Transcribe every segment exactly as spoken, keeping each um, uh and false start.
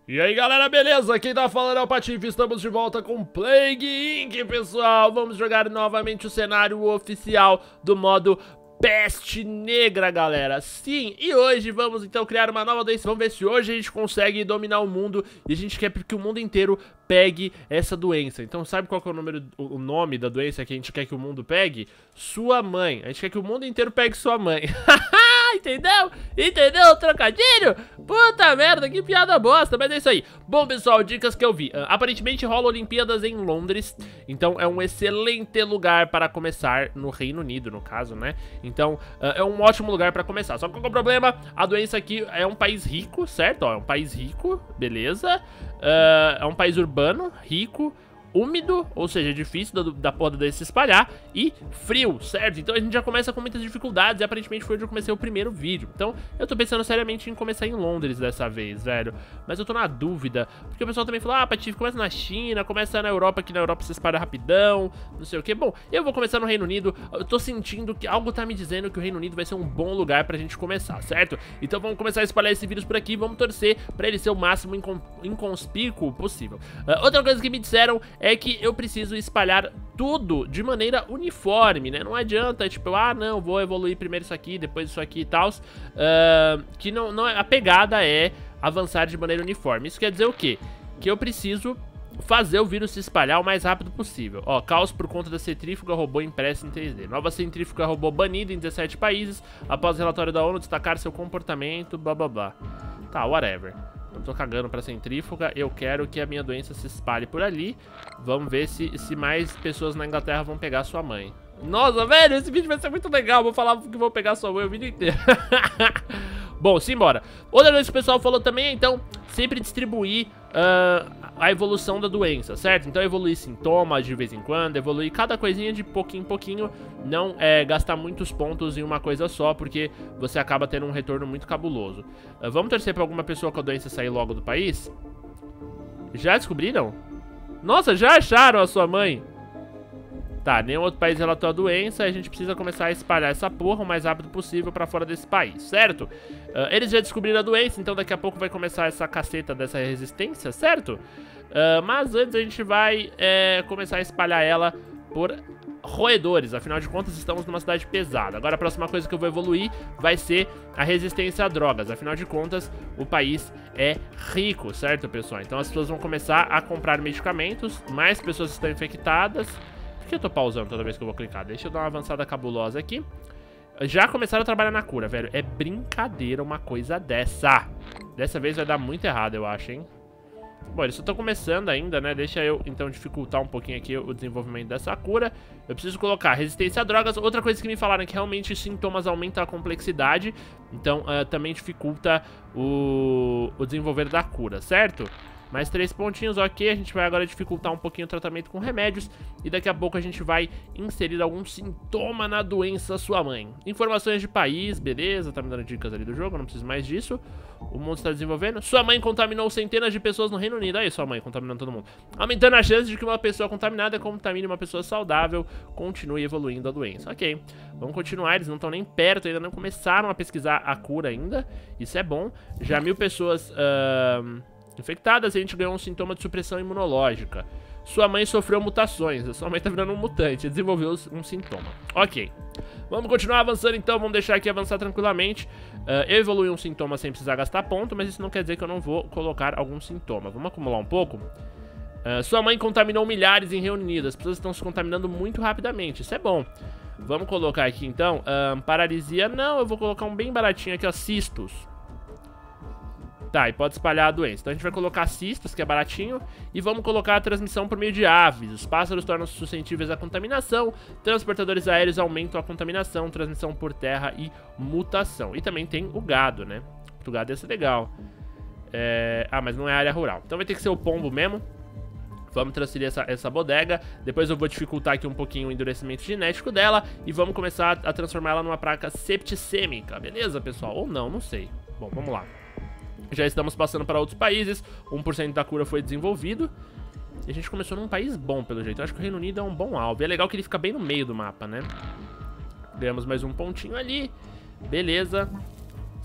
E aí galera, beleza? Quem tá falando é o Patife, estamos de volta com Plague Incorporated, pessoal. Vamos jogar novamente o cenário oficial do modo Peste Negra, galera. Sim, e hoje vamos então criar uma nova doença. Vamos ver se hoje a gente consegue dominar o mundo. E a gente quer que o mundo inteiro pegue essa doença. Então sabe qual que é o, número, o nome da doença que a gente quer que o mundo pegue? Sua mãe. A gente quer que o mundo inteiro pegue sua mãe. Entendeu? Entendeu o trocadilho? Puta merda, que piada bosta, mas é isso aí. Bom, pessoal, dicas que eu vi. uh, Aparentemente rola Olimpíadas em Londres. Então é um excelente lugar para começar, no Reino Unido, no caso, né? Então uh, é um ótimo lugar para começar. Só que qual que é o problema? A doença aqui é um país rico, certo? Ó, é um país rico, beleza. uh, É um país urbano, rico, úmido, ou seja, difícil da, da porra da doença se espalhar, e frio, certo? Então a gente já começa com muitas dificuldades, e aparentemente foi onde eu comecei o primeiro vídeo. Então eu tô pensando seriamente em começar em Londres dessa vez, velho. Mas eu tô na dúvida, porque o pessoal também falou, ah, Patife, começa na China, começa na Europa, que na Europa se espalha rapidão, não sei o que. Bom, eu vou começar no Reino Unido. Eu tô sentindo que algo tá me dizendo que o Reino Unido vai ser um bom lugar pra gente começar, certo? Então vamos começar a espalhar esse vírus por aqui, vamos torcer pra ele ser o máximo incon inconspícuo possível. uh, Outra coisa que me disseram é que eu preciso espalhar tudo de maneira uniforme, né? Não adianta, tipo, ah, não, vou evoluir primeiro isso aqui, depois isso aqui e tal. Uh, que não, não é, a pegada é avançar de maneira uniforme. Isso quer dizer o quê? Que eu preciso fazer o vírus se espalhar o mais rápido possível. Ó, caos por conta da centrífuga robô impressa em três D. Nova centrífuga robô banida em dezessete países após relatório da ONU destacar seu comportamento, blá blá blá. Tá, whatever. Não tô cagando pra centrífuga, eu quero que a minha doença se espalhe por ali. Vamos ver se, se mais pessoas na Inglaterra vão pegar sua mãe. Nossa, velho, esse vídeo vai ser muito legal. Vou falar que vou pegar sua mãe o vídeo inteiro. Bom, simbora. Outra coisa que o pessoal falou também é, então, sempre distribuir uh, a evolução da doença, certo? Então evoluir sintomas de vez em quando, evoluir cada coisinha de pouquinho em pouquinho. Não é, gastar muitos pontos em uma coisa só, porque você acaba tendo um retorno muito cabuloso. uh, Vamos torcer pra alguma pessoa com a doença sair logo do país? Já descobriram? Nossa, já acharam a sua mãe? Tá, nenhum outro país relatou a doença. A gente precisa começar a espalhar essa porra o mais rápido possível pra fora desse país, certo? Uh, eles já descobriram a doença, então daqui a pouco vai começar essa caceta dessa resistência, certo? Uh, mas antes a gente vai é, começar a espalhar ela por roedores. Afinal de contas, estamos numa cidade pesada. Agora a próxima coisa que eu vou evoluir vai ser a resistência a drogas. Afinal de contas, o país é rico, certo, pessoal? Então as pessoas vão começar a comprar medicamentos. Mais pessoas estão infectadas. Por que eu tô pausando toda vez que eu vou clicar? Deixa eu dar uma avançada cabulosa aqui. Já começaram a trabalhar na cura, velho. É brincadeira uma coisa dessa. Dessa vez vai dar muito errado, eu acho, hein? Bom, eles só estão começando ainda, né? Deixa eu, então, dificultar um pouquinho aqui o desenvolvimento dessa cura. Eu preciso colocar resistência a drogas. Outra coisa que me falaram é que realmente os sintomas aumentam a complexidade. Então, uh, também dificulta o, o desenvolver da cura, certo? Mais três pontinhos, ok. A gente vai agora dificultar um pouquinho o tratamento com remédios. E daqui a pouco a gente vai inserir algum sintoma na doença sua mãe. Informações de país, beleza. Tá me dando dicas ali do jogo, não preciso mais disso. O mundo está desenvolvendo. Sua mãe contaminou centenas de pessoas no Reino Unido. Aí, sua mãe contaminando todo mundo. Aumentando a chance de que uma pessoa contaminada contamine uma pessoa saudável. Continue evoluindo a doença. Ok, vamos continuar. Eles não estão nem perto, ainda não começaram a pesquisar a cura ainda. Isso é bom. Já mil pessoas... Uh... infectadas, a gente ganhou um sintoma de supressão imunológica. Sua mãe sofreu mutações. Sua mãe tá virando um mutante. Desenvolveu um sintoma. Ok. Vamos continuar avançando então. Vamos deixar aqui avançar tranquilamente. Uh, eu evoluí um sintoma sem precisar gastar ponto, mas isso não quer dizer que eu não vou colocar algum sintoma. Vamos acumular um pouco. Uh, sua mãe contaminou milhares em Reino Unido. As pessoas estão se contaminando muito rapidamente. Isso é bom. Vamos colocar aqui então. Uh, paralisia. Não, eu vou colocar um bem baratinho aqui, ó. Cistos. Tá, e pode espalhar a doença. Então a gente vai colocar cistos, que é baratinho. E vamos colocar a transmissão por meio de aves. Os pássaros tornam-se suscetíveis à contaminação. Transportadores aéreos aumentam a contaminação. Transmissão por terra e mutação. E também tem o gado, né? O gado ia ser legal. é... Ah, mas não é área rural. Então vai ter que ser o pombo mesmo. Vamos transferir essa, essa bodega. Depois eu vou dificultar aqui um pouquinho o endurecimento genético dela. E vamos começar a transformar ela numa praga septicêmica. Beleza, pessoal? Ou não, não sei. Bom, vamos lá. Já estamos passando para outros países. um por cento da cura foi desenvolvido. E a gente começou num país bom, pelo jeito. Eu acho que o Reino Unido é um bom alvo. E é legal que ele fica bem no meio do mapa, né? Ganhamos mais um pontinho ali. Beleza.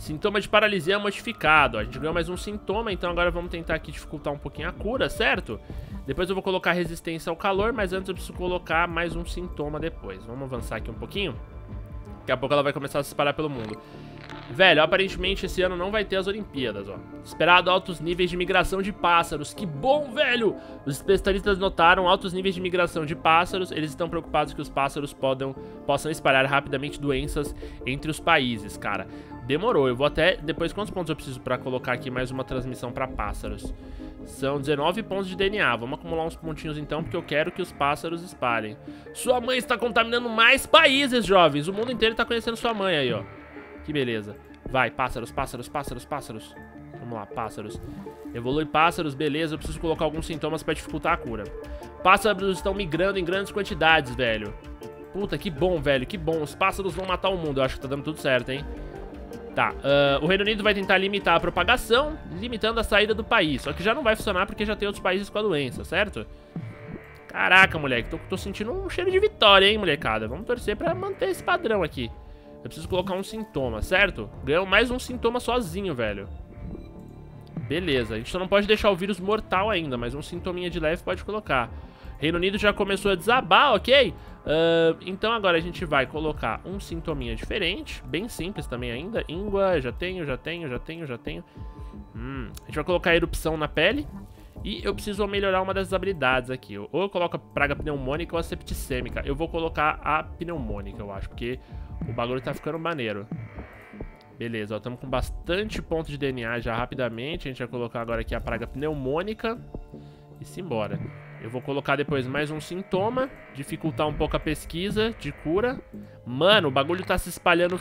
Sintoma de paralisia modificado. Ó, a gente ganhou mais um sintoma, então agora vamos tentar aqui dificultar um pouquinho a cura, certo? Depois eu vou colocar resistência ao calor, mas antes eu preciso colocar mais um sintoma depois. Vamos avançar aqui um pouquinho. Daqui a pouco ela vai começar a se espalhar pelo mundo. Velho, aparentemente esse ano não vai ter as Olimpíadas, ó. Esperado altos níveis de migração de pássaros. Que bom, velho! Os especialistas notaram altos níveis de migração de pássaros. Eles estão preocupados que os pássaros podam, possam espalhar rapidamente doenças entre os países, cara. Demorou. Eu vou até... Depois, quantos pontos eu preciso pra colocar aqui mais uma transmissão pra pássaros? São dezenove pontos de D N A. Vamos acumular uns pontinhos então, porque eu quero que os pássaros espalhem. Sua mãe está contaminando mais países, jovens. O mundo inteiro está conhecendo sua mãe aí, ó. Que beleza. Vai, pássaros, pássaros, pássaros, pássaros. Vamos lá, pássaros. Evolui pássaros, beleza. Eu preciso colocar alguns sintomas pra dificultar a cura. Pássaros estão migrando em grandes quantidades, velho. Puta, que bom, velho, que bom. Os pássaros vão matar o mundo. Eu acho que tá dando tudo certo, hein. Tá, uh, o Reino Unido vai tentar limitar a propagação, limitando a saída do país. Só que já não vai funcionar porque já tem outros países com a doença, certo? Caraca, moleque, tô, tô sentindo um cheiro de vitória, hein, molecada. Vamos torcer pra manter esse padrão aqui. Eu preciso colocar um sintoma, certo? Ganhou mais um sintoma sozinho, velho. Beleza, a gente só não pode deixar o vírus mortal ainda, mas um sintominha de leve pode colocar. Reino Unido já começou a desabar, ok? Uh, então agora a gente vai colocar um sintominha diferente, bem simples também ainda. Íngua, já tenho, já tenho, já tenho, já tenho. Hum, a gente vai colocar erupção na pele. E eu preciso melhorar uma dessas habilidades aqui. Ou eu coloco a praga pneumônica ou a septicêmica. Eu vou colocar a pneumônica, eu acho, porque o bagulho tá ficando maneiro. Beleza, ó, estamos com bastante ponto de D N A já rapidamente. A gente vai colocar agora aqui a praga pneumônica. E simbora. Eu vou colocar depois mais um sintoma, dificultar um pouco a pesquisa de cura. Mano, o bagulho tá se espalhando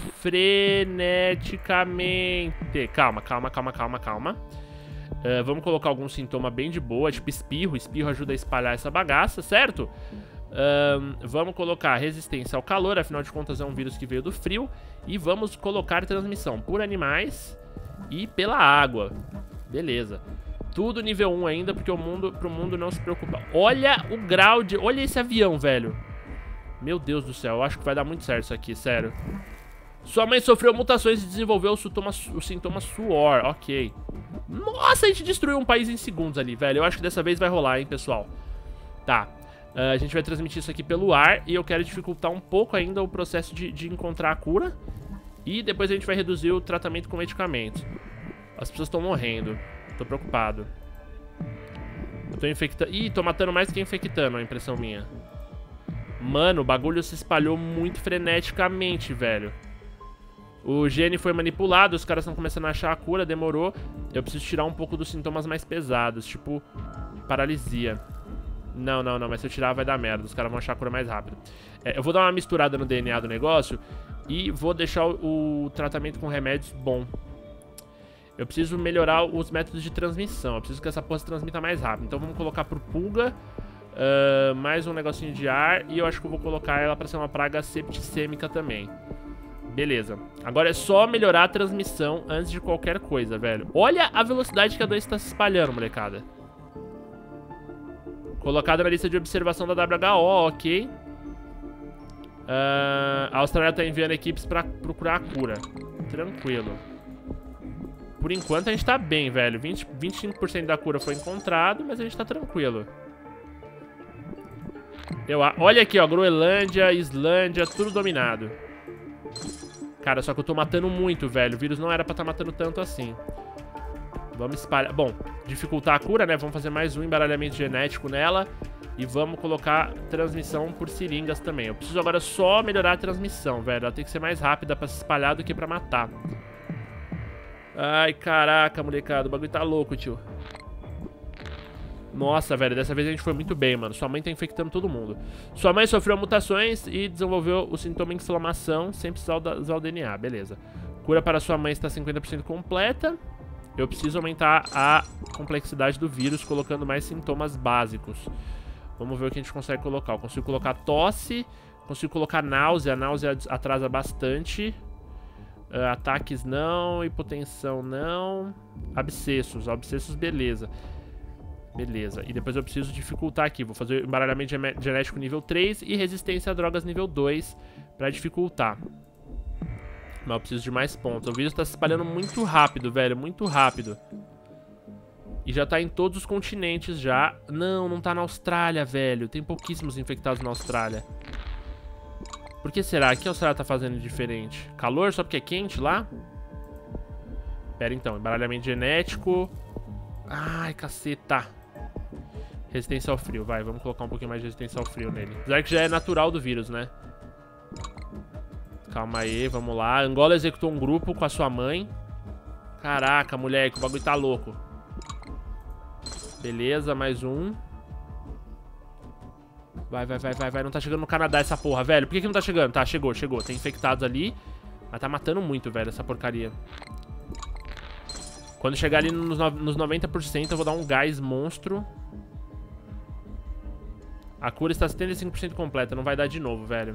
freneticamente. Calma, calma, calma, calma, calma. Uh, vamos colocar algum sintoma bem de boa, tipo espirro. Espirro ajuda a espalhar essa bagaça, certo? Uh, vamos colocar resistência ao calor, afinal de contas é um vírus que veio do frio. E vamos colocar transmissão por animais e pela água. Beleza. Tudo nível um ainda, porque o mundo, pro mundo não se preocupa. Olha o grau de... Olha esse avião, velho. Meu Deus do céu, eu acho que vai dar muito certo isso aqui, sério. Sua mãe sofreu mutações e desenvolveu o sintoma, o sintoma suor, ok. Nossa, a gente destruiu um país em segundos ali, velho. Eu acho que dessa vez vai rolar, hein, pessoal. Tá, uh, a gente vai transmitir isso aqui pelo ar. E eu quero dificultar um pouco ainda o processo de, de encontrar a cura. E depois a gente vai reduzir o tratamento com medicamentos. As pessoas estão morrendo. Tô preocupado. Eu tô infectando... Ih, tô matando mais que infectando, a impressão minha. Mano, o bagulho se espalhou muito freneticamente, velho. O gene foi manipulado, os caras estão começando a achar a cura, demorou. Eu preciso tirar um pouco dos sintomas mais pesados, tipo paralisia. Não, não, não, mas se eu tirar vai dar merda, os caras vão achar a cura mais rápido. É, eu vou dar uma misturada no D N A do negócio e vou deixar o, o tratamento com remédios bom. Eu preciso melhorar os métodos de transmissão. Eu preciso que essa porra se transmita mais rápido. Então vamos colocar por pulga uh, mais um negocinho de ar. E eu acho que eu vou colocar ela pra ser uma praga septicêmica também. Beleza. Agora é só melhorar a transmissão antes de qualquer coisa, velho. Olha a velocidade que a doença tá se espalhando, molecada. Colocada na lista de observação da W H O, ok. Uh, a Austrália tá enviando equipes pra procurar a cura. Tranquilo. Por enquanto a gente tá bem, velho. vinte, vinte e cinco por cento da cura foi encontrado, mas a gente tá tranquilo. Eu, olha aqui, ó. Groenlândia, Islândia, tudo dominado. Cara, só que eu tô matando muito, velho. O vírus não era pra tá matando tanto assim. Vamos espalhar... Bom, dificultar a cura, né? Vamos fazer mais um embaralhamento genético nela. E vamos colocar transmissão por seringas também. Eu preciso agora só melhorar a transmissão, velho. Ela tem que ser mais rápida pra se espalhar do que pra matar. Ai, caraca, molecada. O bagulho tá louco, tio. Nossa, velho. Dessa vez a gente foi muito bem, mano. Sua mãe tá infectando todo mundo. Sua mãe sofreu mutações e desenvolveu o sintoma inflamação sem precisar usar o D N A. Beleza. Cura para sua mãe está cinquenta por cento completa. Eu preciso aumentar a complexidade do vírus colocando mais sintomas básicos. Vamos ver o que a gente consegue colocar. Eu consigo colocar tosse. Consigo colocar náusea. A náusea atrasa bastante. Uh, ataques não, hipotensão não, abscessos, abscessos beleza. Beleza, e depois eu preciso dificultar aqui, vou fazer embaralhamento genético nível três e resistência a drogas nível dois pra dificultar. Mas eu preciso de mais pontos. O vírus tá se espalhando muito rápido, velho. Muito rápido. E já tá em todos os continentes já. Não, não tá na Austrália, velho. Tem pouquíssimos infectados na Austrália. Por que será? O que a Austrália tá fazendo de diferente? Calor só porque é quente lá? Pera então, embaralhamento genético. Ai, caceta. Resistência ao frio, vai, vamos colocar um pouquinho mais de resistência ao frio nele. Apesar que já é natural do vírus, né? Calma aí, vamos lá. Angola executou um grupo com a sua mãe. Caraca, moleque, o bagulho tá louco. Beleza, mais um. Vai, vai, vai, vai, vai. Não tá chegando no Canadá essa porra, velho. Por que que não tá chegando? Tá, chegou, chegou. Tem infectados ali. Mas tá matando muito, velho, essa porcaria. Quando chegar ali nos, no... nos noventa por cento, eu vou dar um gás monstro. A cura está setenta e cinco por cento completa. Não vai dar de novo, velho.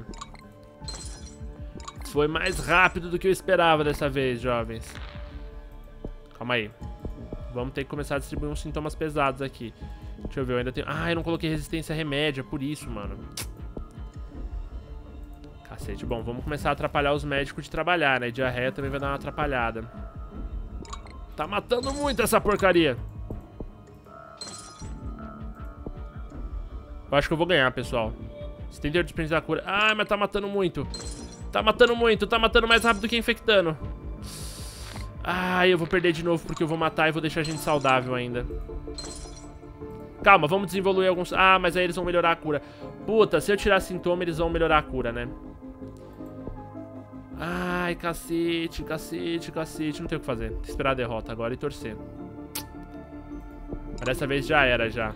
Foi mais rápido do que eu esperava dessa vez, jovens. Calma aí. Vamos ter que começar a distribuir uns sintomas pesados aqui. Deixa eu ver, eu ainda tenho... Ah, eu não coloquei resistência a remédio, é por isso, mano. Cacete. Bom, vamos começar a atrapalhar os médicos de trabalhar, né? Diarreia também vai dar uma atrapalhada. Tá matando muito essa porcaria. Eu acho que eu vou ganhar, pessoal. setenta e oito por cento da cura. Ah, mas tá matando muito. Tá matando muito, tá matando mais rápido que infectando. Ah, eu vou perder de novo porque eu vou matar e vou deixar a gente saudável ainda. Calma, vamos desenvolver alguns... Ah, mas aí eles vão melhorar a cura. Puta, se eu tirar sintoma, eles vão melhorar a cura, né? Ai, cacete, cacete, cacete. Não tem o que fazer. Tem que esperar a derrota agora e torcer. Mas dessa vez já era, já.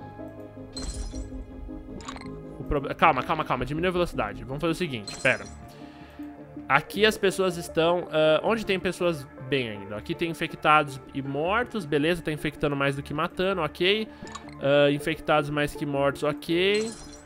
O pro... Calma, calma, calma. Diminui a velocidade. Vamos fazer o seguinte, pera. Aqui as pessoas estão... Uh, onde tem pessoas bem ainda? Aqui tem infectados e mortos, beleza, tá infectando mais do que matando, ok. Uh, infectados mais que mortos, ok.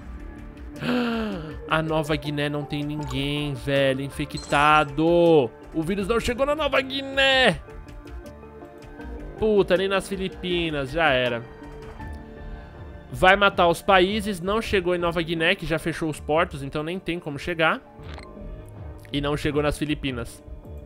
A Nova Guiné não tem ninguém, velho, infectado. O vírus não chegou na Nova Guiné. Puta, nem nas Filipinas, já era. Vai matar os países, não chegou em Nova Guiné, que já fechou os portos, então nem tem como chegar. E não chegou nas Filipinas.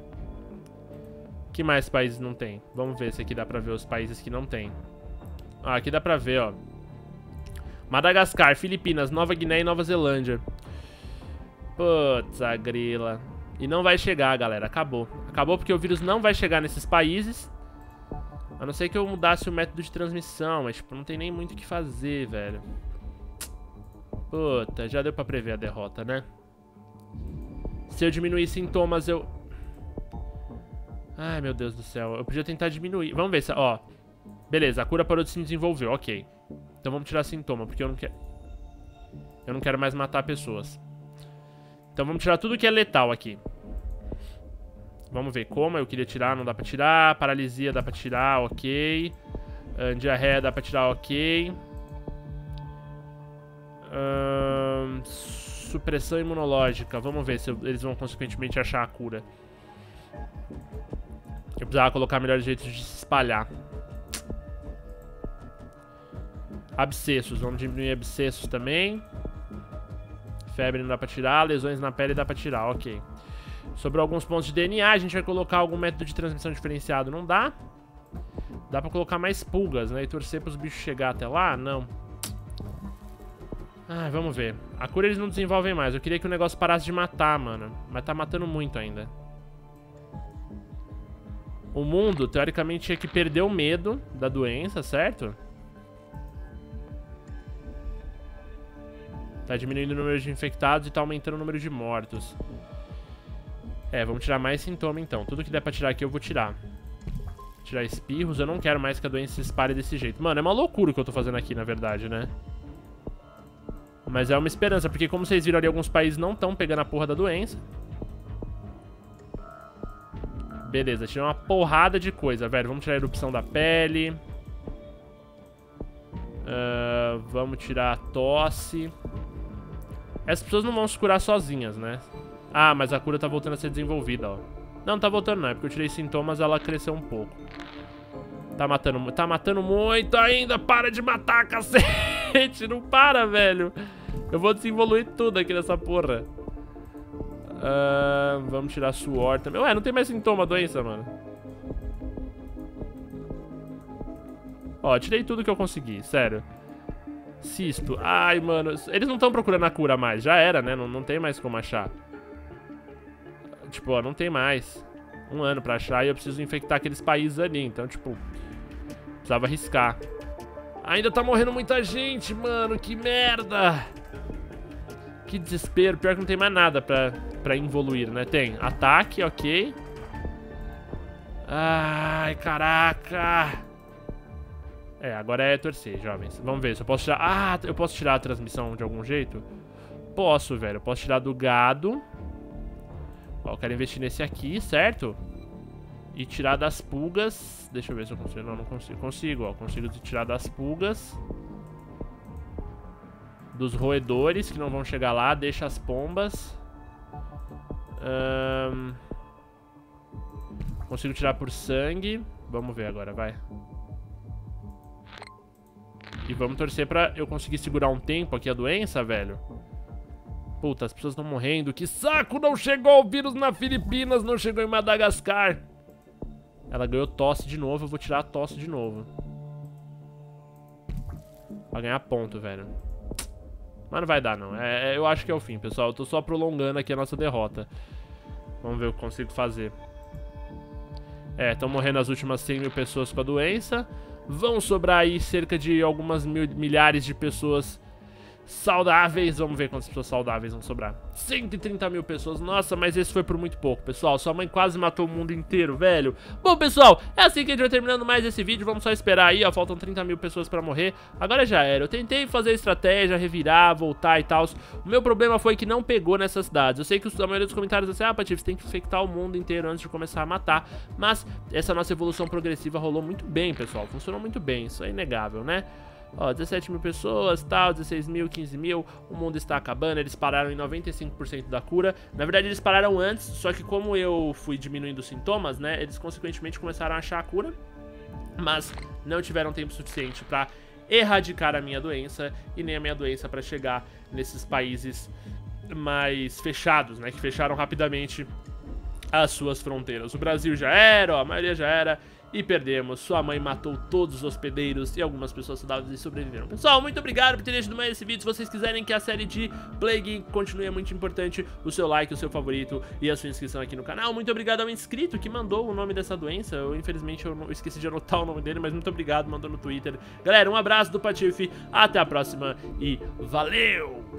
Que mais países não tem? Vamos ver se aqui dá pra ver os países que não tem. Ah, aqui dá pra ver, ó. Madagascar, Filipinas, Nova Guiné e Nova Zelândia. Putz, a grila. E não vai chegar, galera. Acabou. Acabou porque o vírus não vai chegar nesses países. A não ser que eu mudasse o método de transmissão. Mas, tipo, não tem nem muito o que fazer, velho. Puta, já deu pra prever a derrota, né? Se eu diminuir sintomas, eu... Ai, meu Deus do céu. Eu podia tentar diminuir. Vamos ver se... Ó. Beleza, a cura parou de se desenvolver. Ok. Então vamos tirar sintoma, porque eu não quero... Eu não quero mais matar pessoas. Então vamos tirar tudo que é letal aqui. Vamos ver como. Eu queria tirar, não dá pra tirar. Paralisia dá pra tirar, ok. Uh, diarreia dá pra tirar, ok. Uh, supressão imunológica. Vamos ver se eles vão consequentemente achar a cura. Eu precisava colocar melhores jeitos de se espalhar. Abscessos. Vamos diminuir abscessos também. Febre não dá pra tirar. Lesões na pele dá pra tirar, ok. Sobrou alguns pontos de D N A. A gente vai colocar algum método de transmissão diferenciado. Não dá. Dá pra colocar mais pulgas, né? E torcer pros bichos chegar até lá? Não. Ah, vamos ver. A cura eles não desenvolvem mais. Eu queria que o negócio parasse de matar, mano. Mas tá matando muito ainda. O mundo, teoricamente, tinha que perder o medo da doença, certo? Tá diminuindo o número de infectados e tá aumentando o número de mortos. É, vamos tirar mais sintoma então. Tudo que der pra tirar aqui eu vou tirar. Tirar espirros. Eu não quero mais que a doença se espalhe desse jeito. Mano, é uma loucura o que eu tô fazendo aqui, na verdade, né? Mas é uma esperança, porque como vocês viram ali, alguns países não estão pegando a porra da doença. Beleza, tirou uma porrada de coisa, velho. Vamos tirar a erupção da pele. Uh, vamos tirar a tosse. Essas pessoas não vão se curar sozinhas, né? Ah, mas a cura tá voltando a ser desenvolvida, ó. Não, não tá voltando não, é porque eu tirei sintomas, ela cresceu um pouco. Tá matando, tá matando muito ainda, para de matar, cacete. Não para, velho. Eu vou desenvolver tudo aqui nessa porra. Uh, vamos tirar suor também. Ué, não tem mais sintoma da doença, mano. Ó, tirei tudo que eu consegui, sério. Cisto. Ai, mano. Eles não estão procurando a cura mais. Já era, né? Não, não tem mais como achar. Tipo, ó, não tem mais. Um ano pra achar e eu preciso infectar aqueles países ali. Então, tipo, precisava arriscar. Ainda tá morrendo muita gente, mano. Que merda. Que desespero. Pior que não tem mais nada pra, pra evoluir, né? Tem ataque, ok. Ai, caraca. É, agora é torcer, jovens. Vamos ver se eu posso tirar... Ah, eu posso tirar a transmissão de algum jeito? Posso, velho. Eu posso tirar do gado. Ó, eu quero investir nesse aqui, certo? E tirar das pulgas. Deixa eu ver se eu consigo. Não, não consigo. Consigo, ó. Consigo tirar das pulgas. Dos roedores, que não vão chegar lá. Deixa as pombas. Um... Consigo tirar por sangue. Vamos ver agora, vai. E vamos torcer pra eu conseguir segurar um tempo aqui a doença, velho. Puta, as pessoas estão morrendo. Que saco! Não chegou o vírus na Filipinas, não chegou em Madagascar. Ela ganhou tosse de novo, eu vou tirar a tosse de novo. Pra ganhar ponto, velho. Mas não vai dar, não. É, eu acho que é o fim, pessoal. Eu tô só prolongando aqui a nossa derrota. Vamos ver o que eu consigo fazer. É, estão morrendo as últimas cem mil pessoas com a doença. Vão sobrar aí cerca de algumas mil, milhares de pessoas saudáveis. Vamos ver quantas pessoas saudáveis vão sobrar. cento e trinta mil pessoas. Nossa, mas esse foi por muito pouco, pessoal. Sua mãe quase matou o mundo inteiro, velho. Bom, pessoal, é assim que a gente vai terminando mais esse vídeo. Vamos só esperar aí, ó. Faltam trinta mil pessoas pra morrer. Agora já era. Eu tentei fazer estratégia, revirar, voltar e tal. O meu problema foi que não pegou nessas cidades. Eu sei que a maioria dos comentários é assim, ah, Patife, você tem que infectar o mundo inteiro antes de começar a matar. Mas essa nossa evolução progressiva rolou muito bem, pessoal. Funcionou muito bem. Isso é inegável, né? Ó, dezessete mil pessoas, tal, dezesseis mil, quinze mil, o mundo está acabando, eles pararam em noventa e cinco por cento da cura. Na verdade eles pararam antes, só que como eu fui diminuindo os sintomas, né, eles consequentemente começaram a achar a cura, mas não tiveram tempo suficiente para erradicar a minha doença e nem a minha doença para chegar nesses países mais fechados, né, que fecharam rapidamente as suas fronteiras. O Brasil já era, ó, a maioria já era. E perdemos. Sua mãe matou todos os hospedeiros e algumas pessoas saudáveis e sobreviveram. Pessoal, muito obrigado por terem assistido mais esse vídeo. Se vocês quiserem que a série de Plague continue, é muito importante o seu like, o seu favorito e a sua inscrição aqui no canal. Muito obrigado ao inscrito que mandou o nome dessa doença. Eu, infelizmente, eu, não, eu esqueci de anotar o nome dele, mas muito obrigado, mandou no Twitter. Galera, um abraço do Patife, até a próxima e valeu!